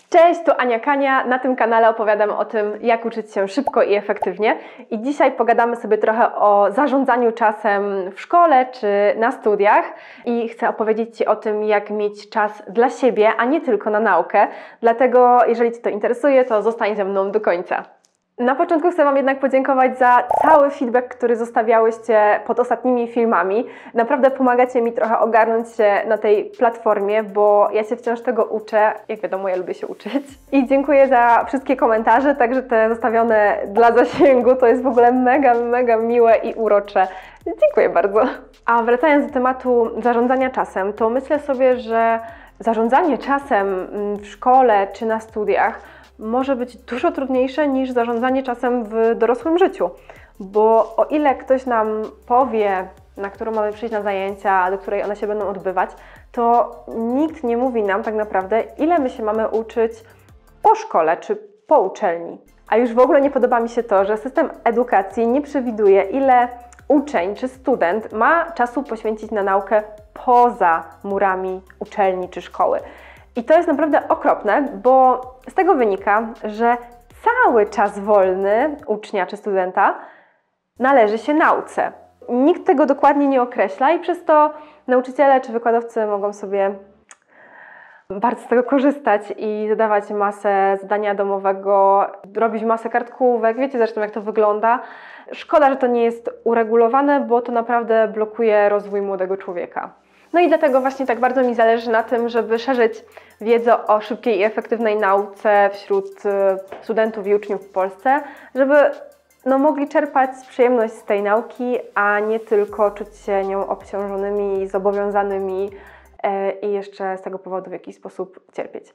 Cześć, tu Ania Kania. Na tym kanale opowiadam o tym, jak uczyć się szybko i efektywnie. I dzisiaj pogadamy sobie trochę o zarządzaniu czasem w szkole czy na studiach. I chcę opowiedzieć Ci o tym, jak mieć czas dla siebie, a nie tylko na naukę. Dlatego, jeżeli Cię to interesuje, to zostań ze mną do końca. Na początku chcę Wam jednak podziękować za cały feedback, który zostawiałyście pod ostatnimi filmami. Naprawdę pomagacie mi trochę ogarnąć się na tej platformie, bo ja się wciąż tego uczę. Jak wiadomo, ja lubię się uczyć. I dziękuję za wszystkie komentarze, także te zostawione dla zasięgu. To jest w ogóle mega miłe i urocze. Dziękuję bardzo. A wracając do tematu zarządzania czasem, to myślę sobie, że zarządzanie czasem w szkole czy na studiach może być dużo trudniejsze niż zarządzanie czasem w dorosłym życiu. Bo o ile ktoś nam powie, na którą mamy przyjść na zajęcia, do której one się będą odbywać, to nikt nie mówi nam tak naprawdę, ile my się mamy uczyć po szkole czy po uczelni. A już w ogóle nie podoba mi się to, że system edukacji nie przewiduje, ile uczeń czy student ma czasu poświęcić na naukę poza murami uczelni czy szkoły. I to jest naprawdę okropne, bo z tego wynika, że cały czas wolny ucznia czy studenta należy się nauce. Nikt tego dokładnie nie określa i przez to nauczyciele czy wykładowcy mogą sobie bardzo z tego korzystać i zadawać masę zadania domowego, robić masę kartkówek. Wiecie zresztą, jak to wygląda. Szkoda, że to nie jest uregulowane, bo to naprawdę blokuje rozwój młodego człowieka. No i dlatego właśnie tak bardzo mi zależy na tym, żeby szerzyć wiedzę o szybkiej i efektywnej nauce wśród studentów i uczniów w Polsce, żeby mogli czerpać przyjemność z tej nauki, a nie tylko czuć się nią obciążonymi, zobowiązanymi i jeszcze z tego powodu w jakiś sposób cierpieć.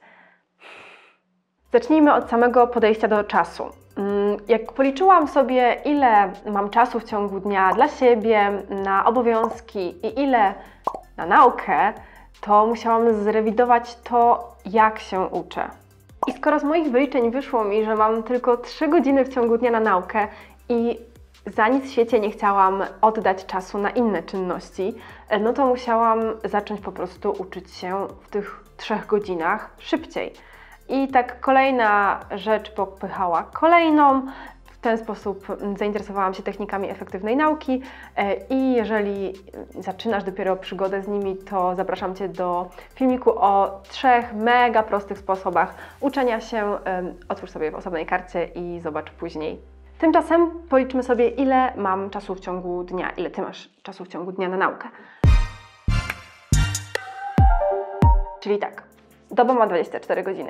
Zacznijmy od samego podejścia do czasu. Jak policzyłam sobie, ile mam czasu w ciągu dnia dla siebie, na obowiązki i ile na naukę, to musiałam zrewidować to, jak się uczę. I skoro z moich wyliczeń wyszło mi, że mam tylko 3 godziny w ciągu dnia na naukę i za nic w świecie nie chciałam oddać czasu na inne czynności, no to musiałam zacząć po prostu uczyć się w tych 3 godzinach szybciej. I tak kolejna rzecz popychała kolejną. W ten sposób zainteresowałam się technikami efektywnej nauki i jeżeli zaczynasz dopiero przygodę z nimi, to zapraszam Cię do filmiku o 3 mega prostych sposobach uczenia się. Otwórz sobie w osobnej karcie i zobacz później. Tymczasem policzmy sobie, ile mam czasu w ciągu dnia, ile Ty masz czasu w ciągu dnia na naukę. Czyli tak, doba ma 24 godziny.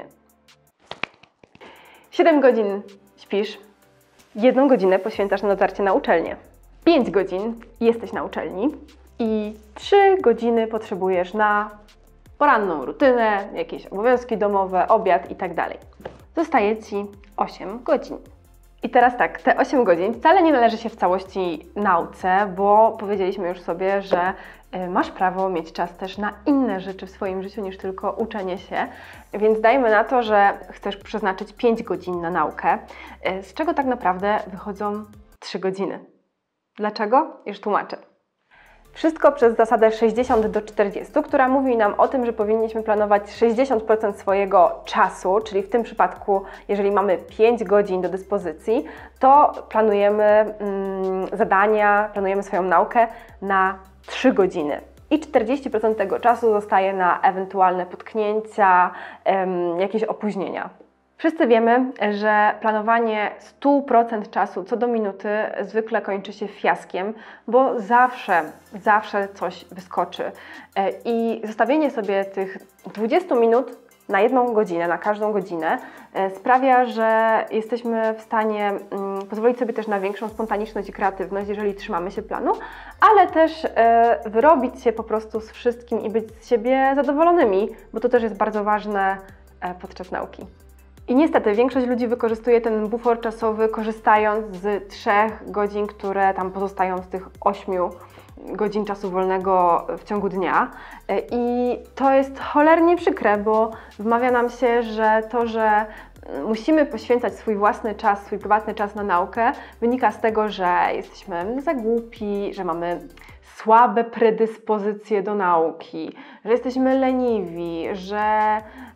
7 godzin śpisz, 1 godzinę poświęcasz na dotarcie na uczelnię. 5 godzin jesteś na uczelni i 3 godziny potrzebujesz na poranną rutynę, jakieś obowiązki domowe, obiad itd. Zostaje Ci 8 godzin. I teraz tak, te 8 godzin wcale nie należy się w całości nauce, bo powiedzieliśmy już sobie, że masz prawo mieć czas też na inne rzeczy w swoim życiu niż tylko uczenie się, więc dajmy na to, że chcesz przeznaczyć 5 godzin na naukę, z czego tak naprawdę wychodzą 3 godziny. Dlaczego? Już tłumaczę. Wszystko przez zasadę 60 do 40, która mówi nam o tym, że powinniśmy planować 60% swojego czasu, czyli w tym przypadku, jeżeli mamy 5 godzin do dyspozycji, to planujemy zadania, planujemy swoją naukę na 3 godziny. I 40% tego czasu zostaje na ewentualne potknięcia, jakieś opóźnienia. Wszyscy wiemy, że planowanie 100% czasu co do minuty zwykle kończy się fiaskiem, bo zawsze coś wyskoczy. I zostawienie sobie tych 20 minut na 1 godzinę, na każdą godzinę sprawia, że jesteśmy w stanie pozwolić sobie też na większą spontaniczność i kreatywność, jeżeli trzymamy się planu, ale też wyrobić się po prostu z wszystkim i być z siebie zadowolonymi, bo to też jest bardzo ważne podczas nauki. I niestety większość ludzi wykorzystuje ten bufor czasowy, korzystając z 3 godzin, które tam pozostają z tych 8 godzin czasu wolnego w ciągu dnia. I to jest cholernie przykre, bo wmawia nam się, że to, że musimy poświęcać swój własny czas, swój prywatny czas na naukę, wynika z tego, że jesteśmy za głupi, że mamy słabe predyspozycje do nauki, że jesteśmy leniwi, że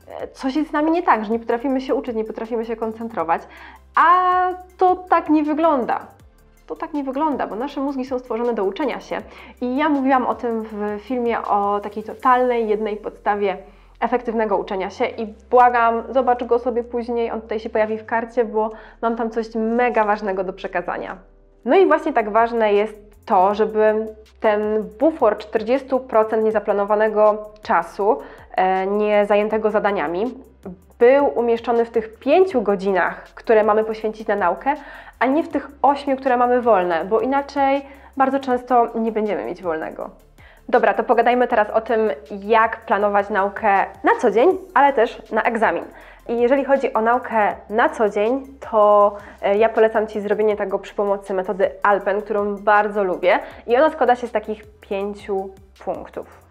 coś jest z nami nie tak, że nie potrafimy się uczyć, nie potrafimy się koncentrować, a to tak nie wygląda. To tak nie wygląda, bo nasze mózgi są stworzone do uczenia się. I ja mówiłam o tym w filmie o takiej totalnej, jednej podstawie efektywnego uczenia się i błagam, zobacz go sobie później, on tutaj się pojawi w karcie, bo mam tam coś mega ważnego do przekazania. No i właśnie tak ważne jest to, żeby ten bufor 40% niezaplanowanego czasu, nie zajętego zadaniami, był umieszczony w tych 5 godzinach, które mamy poświęcić na naukę, a nie w tych 8, które mamy wolne, bo inaczej bardzo często nie będziemy mieć wolnego. Dobra, to pogadajmy teraz o tym, jak planować naukę na co dzień, ale też na egzamin. I jeżeli chodzi o naukę na co dzień, to ja polecam Ci zrobienie tego przy pomocy metody Alpen, którą bardzo lubię i ona składa się z takich 5 punktów.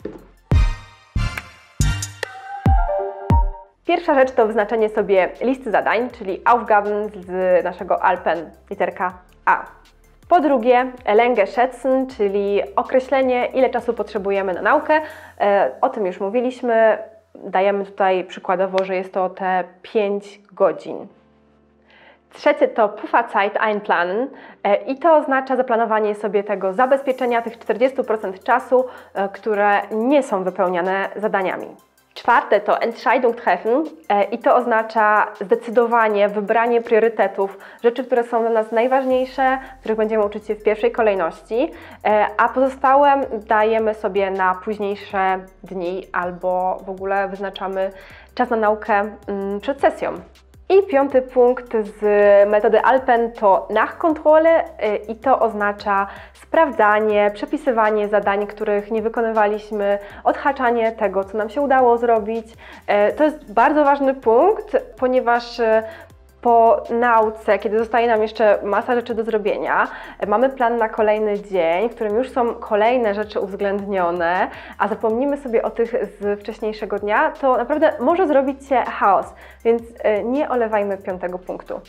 Pierwsza rzecz to wyznaczenie sobie listy zadań, czyli Aufgaben z naszego Alpen, literka A. Po drugie, Länge schätzen, czyli określenie, ile czasu potrzebujemy na naukę. O tym już mówiliśmy. Dajemy tutaj przykładowo, że jest to te 5 godzin. Trzecie to Pufferzeit einplanen i to oznacza zaplanowanie sobie tego zabezpieczenia, tych 40% czasu, które nie są wypełniane zadaniami. Czwarte to Entscheidung treffen i to oznacza zdecydowanie wybranie priorytetów, rzeczy, które są dla nas najważniejsze, których będziemy uczyć się w pierwszej kolejności, a pozostałe dajemy sobie na późniejsze dni albo w ogóle wyznaczamy czas na naukę przed sesją. I piąty punkt z metody Alpen to Nachkontrolle i to oznacza sprawdzanie, przepisywanie zadań, których nie wykonywaliśmy, odhaczanie tego, co nam się udało zrobić. To jest bardzo ważny punkt, ponieważ po nauce, kiedy zostaje nam jeszcze masa rzeczy do zrobienia, mamy plan na kolejny dzień, w którym już są kolejne rzeczy uwzględnione, a zapomnimy sobie o tych z wcześniejszego dnia, to naprawdę może zrobić się chaos, więc nie olewajmy piątego punktu.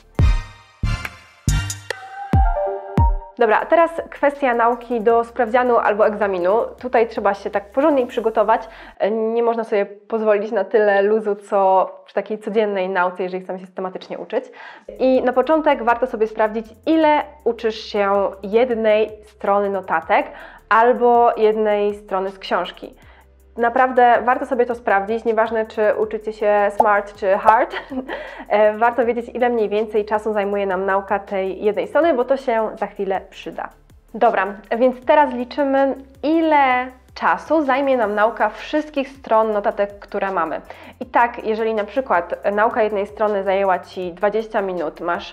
Dobra, teraz kwestia nauki do sprawdzianu albo egzaminu. Tutaj trzeba się tak porządnie przygotować. Nie można sobie pozwolić na tyle luzu, co przy takiej codziennej nauce, jeżeli chcemy się systematycznie uczyć. I na początek warto sobie sprawdzić, ile uczysz się jednej strony notatek albo jednej strony z książki. Naprawdę warto sobie to sprawdzić, nieważne czy uczycie się smart czy hard, warto wiedzieć, ile mniej więcej czasu zajmuje nam nauka tej jednej strony, bo to się za chwilę przyda. Dobra, więc teraz liczymy, ile czasu zajmie nam nauka wszystkich stron notatek, które mamy. I tak, jeżeli na przykład nauka jednej strony zajęła Ci 20 minut, masz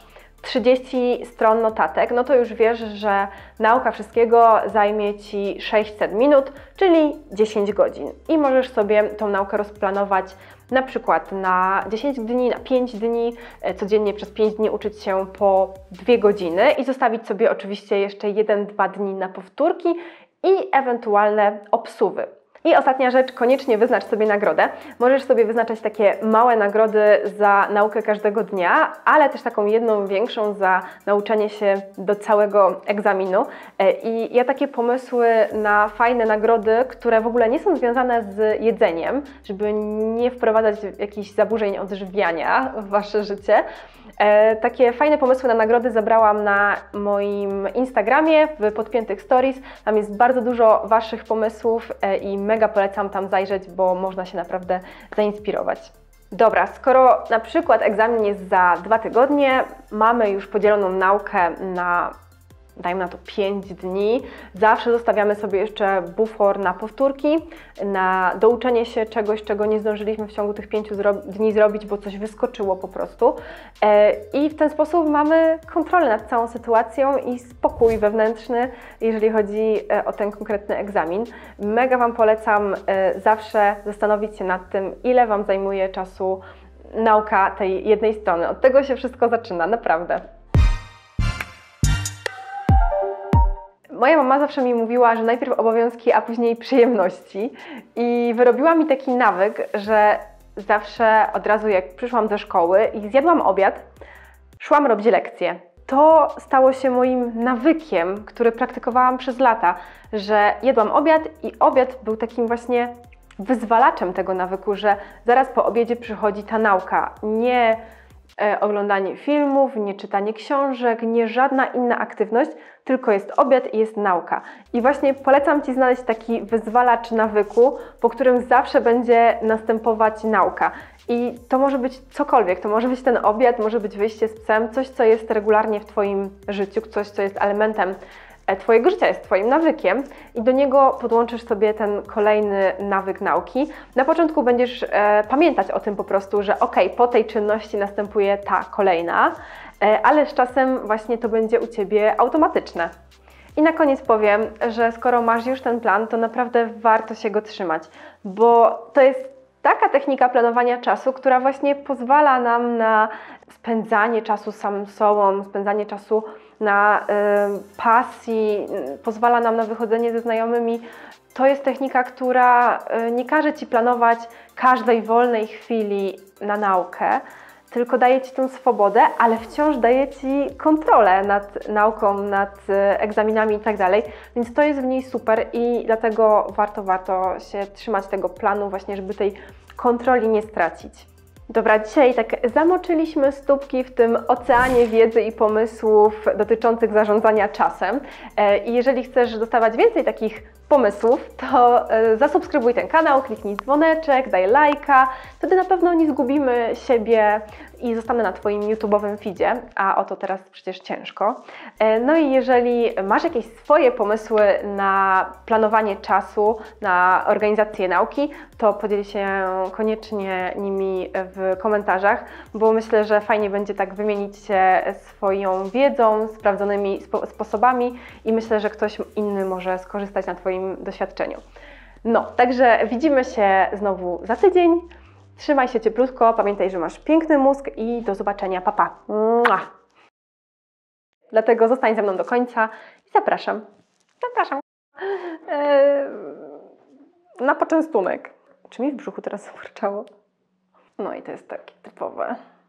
30 stron notatek, no to już wiesz, że nauka wszystkiego zajmie Ci 600 minut, czyli 10 godzin. I możesz sobie tą naukę rozplanować na przykład na 10 dni, na 5 dni, codziennie przez 5 dni uczyć się po 2 godziny i zostawić sobie oczywiście jeszcze 1-2 dni na powtórki i ewentualne obsuwy. I ostatnia rzecz, koniecznie wyznacz sobie nagrodę. Możesz sobie wyznaczać takie małe nagrody za naukę każdego dnia, ale też taką jedną większą za nauczenie się do całego egzaminu. I ja takie pomysły na fajne nagrody, które w ogóle nie są związane z jedzeniem, żeby nie wprowadzać jakichś zaburzeń odżywiania w Wasze życie, takie fajne pomysły na nagrody zebrałam na moim Instagramie w podpiętych stories. Tam jest bardzo dużo Waszych pomysłów i mega polecam tam zajrzeć, bo można się naprawdę zainspirować. Dobra, skoro na przykład egzamin jest za 2 tygodnie, mamy już podzieloną naukę na, dajmy na to 5 dni, zawsze zostawiamy sobie jeszcze bufor na powtórki, na douczenie się czegoś, czego nie zdążyliśmy w ciągu tych 5 dni zrobić, bo coś wyskoczyło po prostu. I w ten sposób mamy kontrolę nad całą sytuacją i spokój wewnętrzny, jeżeli chodzi o ten konkretny egzamin. Mega Wam polecam zawsze zastanowić się nad tym, ile Wam zajmuje czasu nauka tej jednej strony. Od tego się wszystko zaczyna, naprawdę. Moja mama zawsze mi mówiła, że najpierw obowiązki, a później przyjemności i wyrobiła mi taki nawyk, że zawsze od razu jak przyszłam do szkoły i zjadłam obiad, szłam robić lekcje. To stało się moim nawykiem, który praktykowałam przez lata, że jadłam obiad i obiad był takim właśnie wyzwalaczem tego nawyku, że zaraz po obiedzie przychodzi ta nauka. Nie oglądanie filmów, nie czytanie książek, nie żadna inna aktywność, tylko jest obiad i jest nauka. I właśnie polecam Ci znaleźć taki wyzwalacz nawyku, po którym zawsze będzie następować nauka. I to może być cokolwiek, to może być ten obiad, może być wyjście z psem, coś, co jest regularnie w Twoim życiu, coś, co jest elementem Twojego życia, jest Twoim nawykiem i do niego podłączysz sobie ten kolejny nawyk nauki. Na początku będziesz pamiętać o tym po prostu, że po tej czynności następuje ta kolejna, ale z czasem właśnie to będzie u Ciebie automatyczne. I na koniec powiem, że skoro masz już ten plan, to naprawdę warto się go trzymać, bo to jest taka technika planowania czasu, która właśnie pozwala nam na spędzanie czasu samym sobą, spędzanie czasu na pasji, pozwala nam na wychodzenie ze znajomymi. To jest technika, która nie każe Ci planować każdej wolnej chwili na naukę, tylko daje Ci tą swobodę, ale wciąż daje Ci kontrolę nad nauką, nad egzaminami i tak dalej, więc to jest w niej super i dlatego warto się trzymać tego planu właśnie, żeby tej kontroli nie stracić. Dobra, dzisiaj tak zamoczyliśmy stópki w tym oceanie wiedzy i pomysłów dotyczących zarządzania czasem. I jeżeli chcesz dostawać więcej takich pomysłów, to zasubskrybuj ten kanał, kliknij dzwoneczek, daj lajka, wtedy na pewno nie zgubimy siebie i zostanę na Twoim YouTube'owym feedzie, a o to teraz przecież ciężko. No i jeżeli masz jakieś swoje pomysły na planowanie czasu, na organizację nauki, to podziel się koniecznie nimi w komentarzach, bo myślę, że fajnie będzie tak wymienić się swoją wiedzą, sprawdzonymi sposobami i myślę, że ktoś inny może skorzystać na Twoim doświadczeniu. No, także widzimy się znowu za tydzień. Trzymaj się cieplutko, pamiętaj, że masz piękny mózg i do zobaczenia, pa pa! Mua! Dlatego zostań ze mną do końca i zapraszam. Na poczęstunek. Czy mi w brzuchu teraz zawarczało? No i to jest takie typowe.